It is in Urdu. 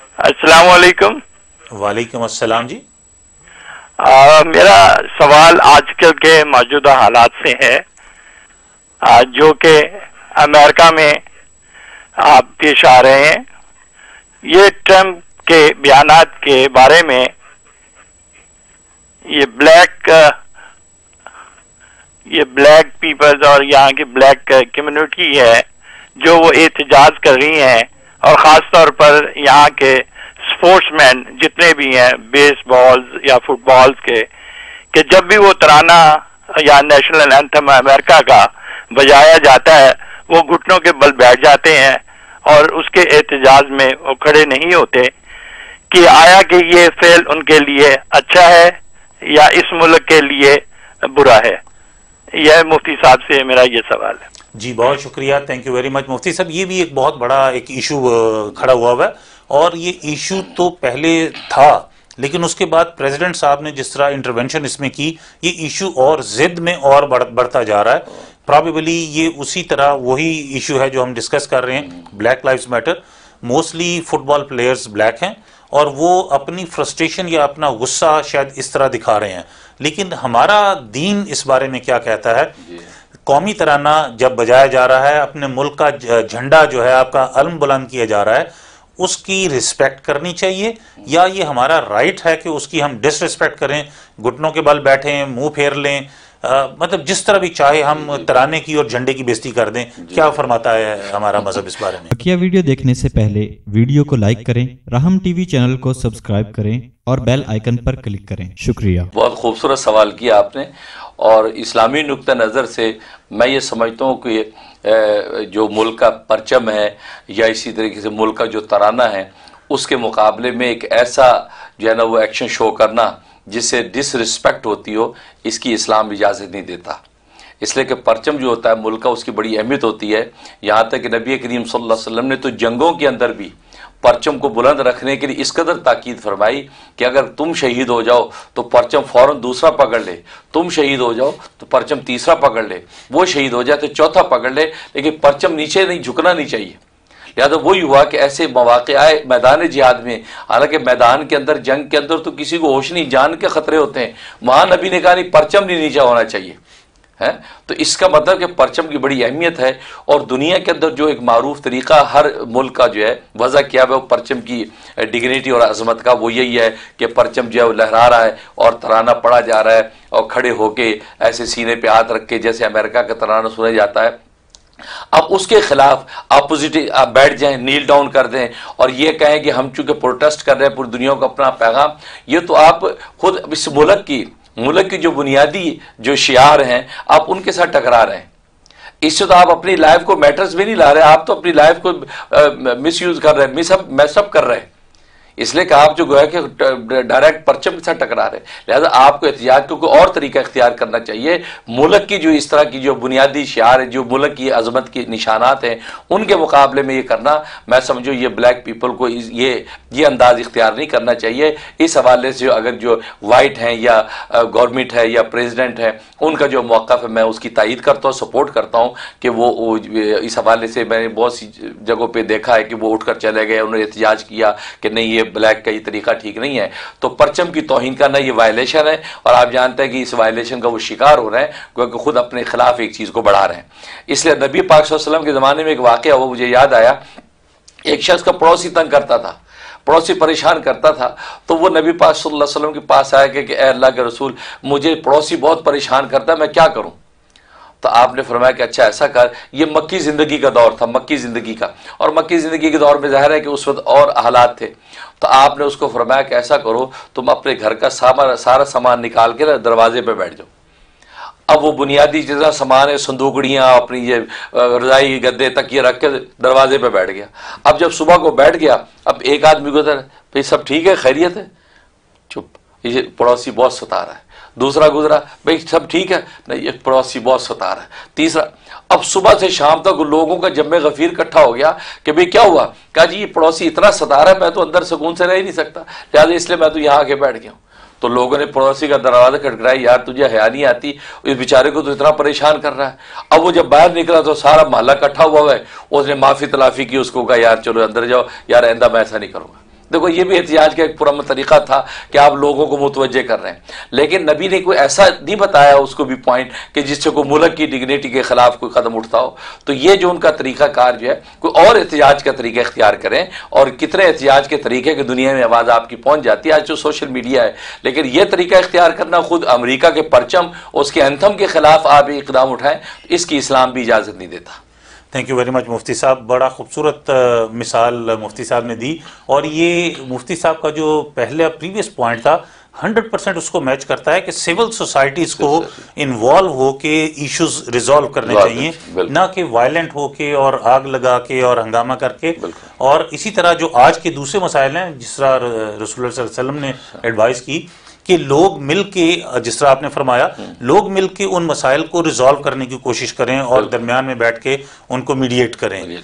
السلام علیکم. وعلیکم السلام جی. میرا سوال آج کل کے موجودہ حالات سے ہے جو کہ امریکہ میں آپ پیش آ رہے ہیں. یہ ٹرمپ کے بیانات کے بارے میں یہ بلیک پیپلز اور یہاں کی بلیک کمیونٹی ہے جو وہ احتجاج کر رہی ہیں، اور خاص طور پر یہاں کے اسپورٹس مین جتنے بھی ہیں بیس بالز یا فٹ بالز کے، کہ جب بھی وہ ترانہ یا نیشنل اینتھم امریکہ کا بجایا جاتا ہے وہ گھٹنوں کے بل بیٹھ جاتے ہیں اور اس کے احتجاج میں وہ کھڑے نہیں ہوتے. کہ آیا کہ یہ فعل ان کے لیے اچھا ہے یا اس ملک کے لیے برا ہے؟ یہ مفتی صاحب سے میرا یہ سوال ہے. جی بہت شکریہ، تھینک یو ویری مچ مفتی صاحب. یہ بھی ایک بہت بڑا ایک ایشو کھڑا ہوا ہے، اور یہ ایشو تو پہلے تھا لیکن اس کے بعد پریزیڈنٹ صاحب نے جس طرح انٹرونشن اس میں کی، یہ ایشو اور زد میں اور بڑھتا جا رہا ہے. پرابیبلی یہ اسی طرح وہی ایشو ہے جو ہم ڈسکس کر رہے ہیں، black lives matter. Mostly football players black ہیں اور وہ اپنی فرسٹریشن یا اپنا غصہ شاید اس طرح دکھا رہے ہیں. لیکن ہمارا دین اس بارے میں کیا کہتا ہے؟ قومی ترانہ جب بجایا جا رہا ہے، اپنے ملک کا جھنڈا جو ہے آپ کا علم بلند کیا جا رہا ہے، اس کی رسپیکٹ کرنی چاہیے، یا یہ ہمارا رائٹ ہے کہ اس کی ہم ڈس رسپیکٹ کریں، گھٹنوں کے بل بیٹھیں، منہ پھیر لیں، مطلب جس طرح بھی چاہے ہم ترانے کی اور جھنڈے کی بےزتی کر دیں؟ کیا فرماتا ہے ہمارا مذہب اس بارے میں؟ بقیہ ویڈیو دیکھنے سے پہلے ویڈیو کو لائک کریں، رحم ٹی وی چینل کو سبسکرائب کریں اور بیل آئیکن پر کلک کریں. شکریہ. بہت خوبصورت سوال کیا آپ نے، اور اسلامی نقطہ نظر سے میں یہ سمجھتا ہوں کہ جو ملک کا پرچم ہے یا اسی طریقے سے ملک کا جو ترانہ ہے، اس کے مقابلے میں ایک ایسا جو ہے نا وہ ایکشن شو کرنا جس سے ڈس رسپیکٹ ہوتی ہو، اس کی اسلام اجازت نہیں دیتا. اس لیے کہ پرچم جو ہوتا ہے ملک کا، اس کی بڑی اہمیت ہوتی ہے. یہاں تک کہ نبی کریم صلی اللہ علیہ وسلم نے تو جنگوں کے اندر بھی پرچم کو بلند رکھنے کے لیے اس قدر تاکید فرمائی کہ اگر تم شہید ہو جاؤ تو پرچم فوراً دوسرا پکڑ لے، تم شہید ہو جاؤ تو پرچم تیسرا پکڑ لے، وہ شہید ہو جائے تو چوتھا پکڑ لے، لیکن پرچم نیچے نہیں جھکنا نہیں چاہیے. لہٰذا وہی ہوا کہ ایسے مواقع آئے میدان جہاد میں، حالانکہ میدان کے اندر جنگ کے اندر تو کسی کو ہوش نہیں، جان کے خطرے ہوتے ہیں، وہاں نبی نے کہا نہیں پرچم نہیں نیچے ہونا چاہیے. تو اس کا مطلب کہ پرچم کی بڑی اہمیت ہے، اور دنیا کے اندر جو ایک معروف طریقہ ہر ملک کا جو ہے وضع کیا ہوا ہے پرچم کی ڈگنیٹی اور عظمت کا، وہ یہی ہے کہ پرچم جو ہے وہ لہرا رہا ہے اور ترانہ پڑھا جا رہا ہے، اور کھڑے ہو کے ایسے سینے پہ ہاتھ رکھ کے جیسے امریکہ کا ترانہ سنا جاتا ہے. اب اس کے خلاف اپوزٹ آپ بیٹھ جائیں، نیل ڈاؤن کر دیں اور یہ کہیں کہ ہم چونکہ پروٹیسٹ کر رہے ہیں پوری دنیا کو اپنا پیغام، یہ تو آپ خود اس ملک کی جو بنیادی جو شعار ہیں آپ ان کے ساتھ ٹکرا رہے ہیں. اس سے تو آپ اپنی لائف کو میٹرز بھی نہیں لا رہے، آپ تو اپنی لائف کو مس یوز کر رہے ہیں، میس اپ کر رہے ہیں. اس لیے کہ آپ جو گویا کہ ڈائریکٹ پرچم کے ساتھ ٹکرا رہے ہیں. لہذا آپ کو احتجاج کو کوئی اور طریقہ اختیار کرنا چاہیے. ملک کی جو اس طرح کی جو بنیادی شعار ہے، جو ملک کی عظمت کے نشانات ہیں، ان کے مقابلے میں یہ کرنا، میں سمجھو یہ بلیک پیپل کو یہ انداز اختیار نہیں کرنا چاہیے. اس حوالے سے اگر جو وائٹ ہیں یا گورنمنٹ ہے یا پریزیڈنٹ ہے، ان کا جو موقف ہے میں اس کی تائید کرتا ہوں، سپورٹ کرتا ہوں کہ وہ اس حوالے سے میں نے بہت سی جگہوں پہ دیکھا ہے کہ وہ اٹھ کر چلے گئے، انہوں نے احتجاج کیا کہ نہیں یہ بلیک کا یہ طریقہ ٹھیک نہیں ہے. تو پرچم کی توہین کرنا یہ وائلیشن ہے، اور آپ جانتے ہیں کہ اس وائلیشن کا وہ شکار ہو رہے ہیں کیونکہ خود اپنے خلاف ایک چیز کو بڑھا رہے ہیں. اس لیے نبی پاک صلی اللہ علیہ وسلم کے زمانے میں ایک واقعہ وہ مجھے یاد آیا. ایک شخص کا پڑوسی تنگ کرتا تھا، پڑوسی پریشان کرتا تھا، تو وہ نبی پاک صلی اللہ علیہ وسلم کے پاس آیا کہ اے اللہ کے رسول، مجھے پڑوسی بہت پریشان کرتا ہے، میں کیا کروں؟ تو آپ نے فرمایا کہ اچھا ایسا کر. یہ مکی زندگی کا دور تھا، مکی زندگی کا، اور مکی زندگی کے دور میں ظاہر ہے کہ اس وقت اور حالات تھے. تو آپ نے اس کو فرمایا کہ ایسا کرو، تم اپنے گھر کا سارا سامان نکال کے دروازے پہ بیٹھ جاؤ. اب وہ بنیادی جیسا سامان ہے، صندوقڑیاں، اپنی یہ رضائی گدے تکیے رکھ کے دروازے پہ بیٹھ گیا. اب جب صبح کو بیٹھ گیا، اب ایک آدمی گزر، بھائی سب ٹھیک ہے، خیریت ہے؟ چپ، یہ پڑوسی بہت ستا رہا ہے. دوسرا گزرا، بھائی سب ٹھیک ہے؟ نہیں، یہ پڑوسی بہت ستا رہا ہے. تیسرا، اب صبح سے شام تک لوگوں کا جمع غفیر اکٹھا ہو گیا کہ بھئی کیا ہوا؟ کہا جی یہ پڑوسی اتنا ستا رہا ہے، میں تو اندر سکون سے رہ ہی نہیں سکتا، لہٰذا اس لیے میں تو یہاں آ کے بیٹھ گیا ہوں. تو لوگوں نے پڑوسی کا دروازہ کھٹکھٹایا، یار تجھے حیا نہیں آتی، اس بیچارے کو تو اتنا پریشان کر رہا ہے. اب وہ جب باہر نکلا تو سارا محلہ اکٹھا ہوا ہے، اس نے معافی تلافی کی، اس کو کہا یار چلو اندر جاؤ، یار آئندہ میں ایسا نہیں کروں گا. دیکھو یہ بھی احتجاج کا ایک پرامن طریقہ تھا کہ آپ لوگوں کو متوجہ کر رہے ہیں، لیکن نبی نے کوئی ایسا نہیں بتایا اس کو بھی پوائنٹ کہ جس سے کوئی ملک کی ڈگنیٹی کے خلاف کوئی قدم اٹھتا ہو. تو یہ جو ان کا طریقہ کار جو ہے، کوئی اور احتجاج کا طریقہ اختیار کریں. اور کتنے احتجاج کے طریقے کہ دنیا میں آواز آپ کی پہنچ جاتی ہے، آج جو سوشل میڈیا ہے. لیکن یہ طریقہ اختیار کرنا، خود امریکہ کے پرچم اس کے انتھم کے خلاف آپ اقدام اٹھائیں، اس کی اسلام بھی اجازت نہیں دیتا. تھینک یو ویری مچ مفتی صاحب، بڑا خوبصورت مثال مفتی صاحب نے دی. اور یہ مفتی صاحب کا جو پہلے پریویس پوائنٹ تھا 100% اس کو میچ کرتا ہے کہ سول سوسائٹیز کو انوالو ہو کے ایشوز ریزالو کرنے چاہیے، نہ کہ وائلنٹ ہو کے اور آگ لگا کے اور ہنگامہ کر کے. اور اسی طرح جو آج کے دوسرے مسائل ہیں، جس طرح رسول اللہ صلی اللہ علیہ وسلم نے ایڈوائز کی کہ لوگ مل کے، جس طرح آپ نے فرمایا، لوگ مل کے ان مسائل کو ریزالو کرنے کی کوشش کریں اور درمیان میں بیٹھ کے ان کو میڈیٹ کریں.